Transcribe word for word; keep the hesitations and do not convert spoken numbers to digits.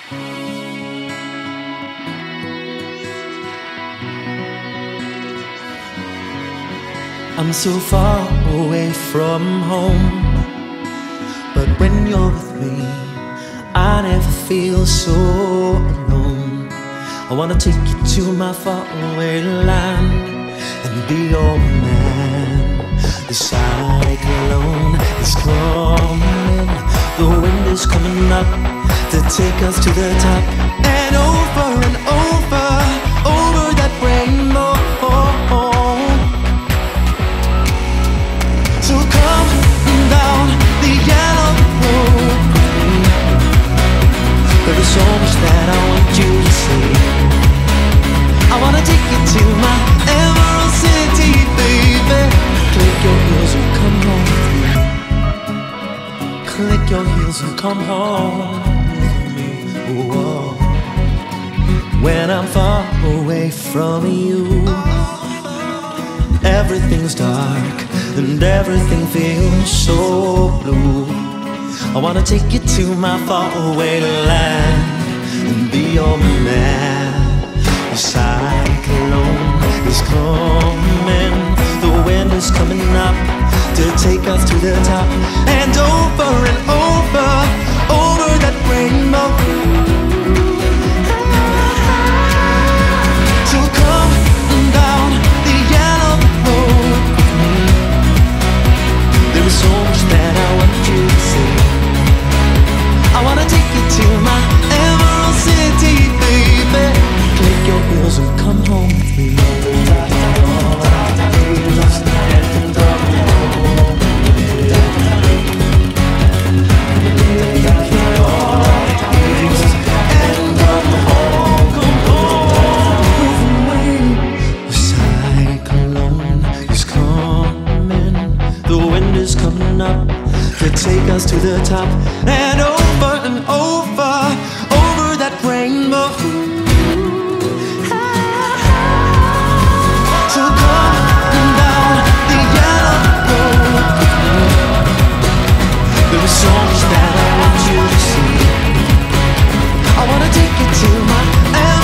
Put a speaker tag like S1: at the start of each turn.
S1: I'm so far away from home, but when you're with me, I never feel so alone. I wanna take you to my faraway land and be your man. The cyclone is coming, the wind is coming up to take us to the top, and over and over, over that rainbow. So come down the yellow road with me. There is so much that I want you to see. I wanna take you to my emerald city, baby. Click your heels and come home with me. Click your heels and come home with me. Whoa. When I'm far away from you, everything's dark and everything feels so blue. I wanna take you to my faraway land and be your man. The cyclone is coming, the wind is coming up to take us to the top, and over and over, over that rainbow. So come down the yellow road with me. There is so much that I want you to see. I wanna take you to my emerald city, baby. Click your heels and come home with me. Take us to the top, and over and over, over that rainbow. So come down the yellow road with me. There is so much that I want you to see. I wanna take you to my